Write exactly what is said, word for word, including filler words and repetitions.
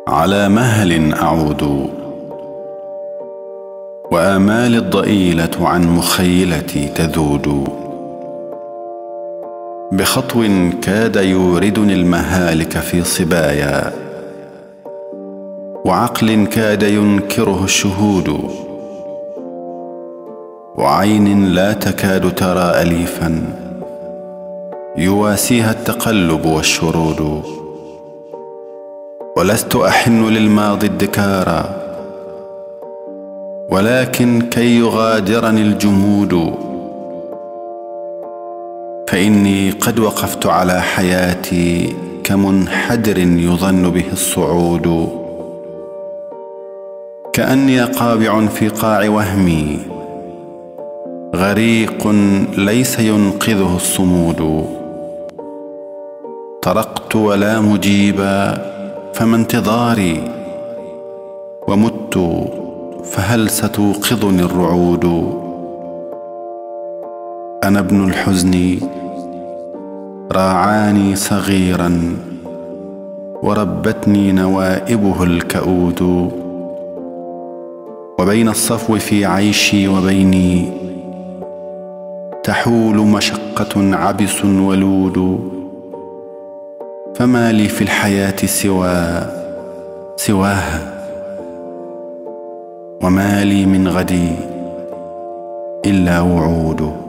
على مهل أعود، وآمال الضئيلة عن مخيلتي تذود، بخطو كاد يوردني المهالك في صبايا، وعقل كاد ينكره الشهود، وعين لا تكاد ترى أليفا يواسيها التقلب والشرود. ولست أحن للماضي الدكارا، ولكن كي يغادرني الجمود، فإني قد وقفت على حياتي كمنحدر يظن به الصعود، كأني قابع في قاع وهمي، غريق ليس ينقذه الصمود. طرقت ولا مجيبا فما انتظاري، ومت فهل ستوقظني الرعود. أنا ابن الحزن راعاني صغيرا، وربتني نوائبه الكؤود، وبين الصفو في عيشي وبيني تحول مشقة عبس ولود. فما لي في الحياة سوى سواها، وما لي من غدي إلا وعود.